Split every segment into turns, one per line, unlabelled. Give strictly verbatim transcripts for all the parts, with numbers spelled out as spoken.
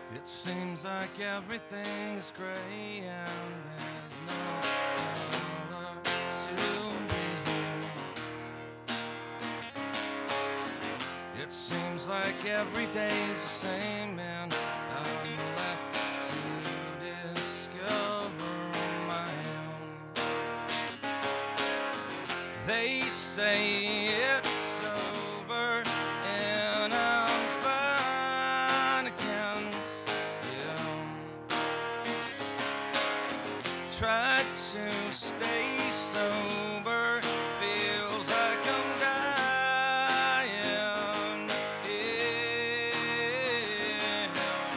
It seems like everything is gray and there's no color to me. It seems like every day is the same and I'm left to discover my own. They say it's over and I'm fine again. Tried to stay sober, feels like I'm dying. Yeah.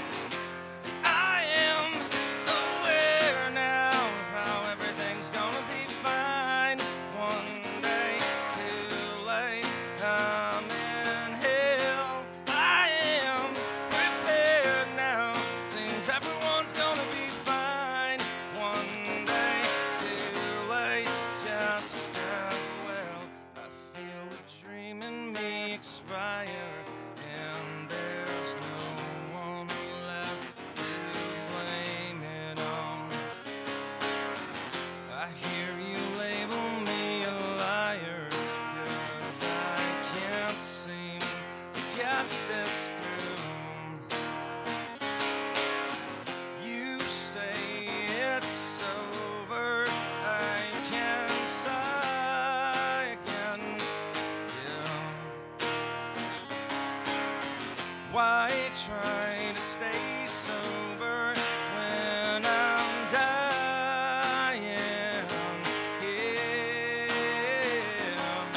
I am aware now of how everything's gonna be fine. One day too late, I'm in hell. I am prepared now, seems everyone's gonna be fine. One just as well. I feel a dream in me expire, and there's no one left to blame it on. I hear you label me a liar, 'cause I can't seem to get this through. You say it's over, why try to stay sober when I'm dying? Yeah.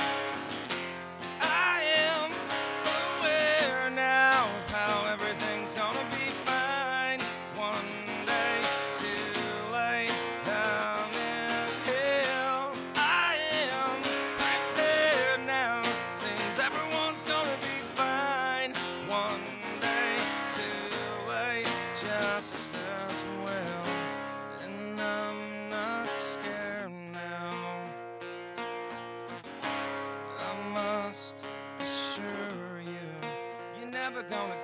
I am aware now of how everything's gonna be fine. One day too late, I'm in hell. I am prepared now, seems everyone's gonna be fine. One day too late, just as well. And I'm not scared now. I must assure you, you're never gonna